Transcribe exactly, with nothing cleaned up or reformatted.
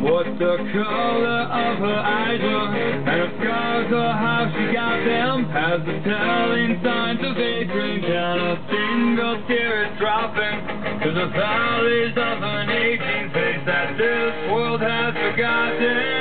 what the color of her eyes were, and her scars or how she got them, has the telling signs of age range, and a single tear is dropping to the valleys of an aging face that this world has forgotten.